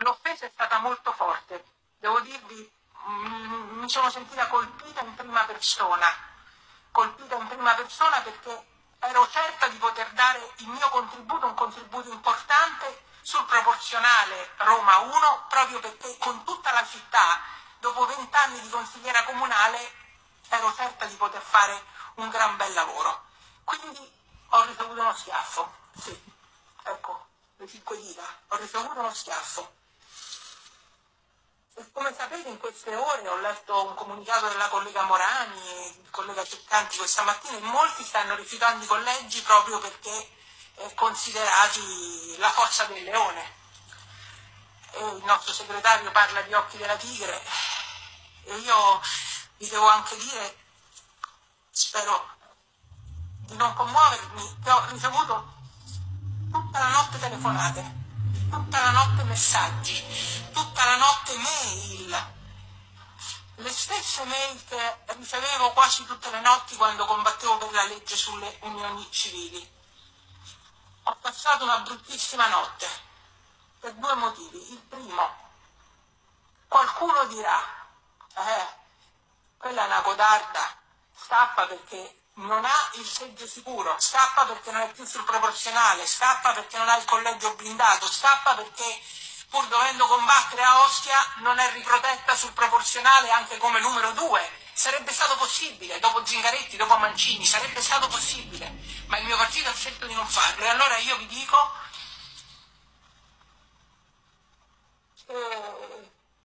l'offesa è stata molto forte, devo dirvi, mi sono sentita colpita in prima persona perché ero certa di poter dare il mio contributo, un contributo importante sul proporzionale Roma 1, proprio perché con tutta la città, dopo 20 anni di consigliera comunale, ero certa di poter fare un gran bel lavoro. Quindi ho ricevuto uno schiaffo, sì, ecco, le 5 dita, ho ricevuto uno schiaffo. E come sapete in queste ore ho letto un comunicato della collega Morani e il collega Ceccanti questa mattina e molti stanno rifiutando i collegi proprio perché considerati la forza del leone. E il nostro segretario parla di occhi della tigre e io vi devo anche dire, spero di non commuovermi, che ho ricevuto tutta la notte telefonate, tutta la notte messaggi, tutta la notte mail, le stesse mail che ricevevo quasi tutte le notti quando combattevo per la legge sulle unioni civili. Ho passato una bruttissima notte per 2 motivi. Il primo, qualcuno dirà, quella è una codarda, scappa perché non ha il seggio sicuro, scappa perché non è più sul proporzionale, scappa perché non ha il collegio blindato, scappa perché pur dovendo combattere a Ostia non è riprotetta sul proporzionale anche come numero 2. Sarebbe stato possibile, dopo Zingaretti, dopo Mancini, sarebbe stato possibile, ma il mio partito ha scelto di non farlo. E allora io vi dico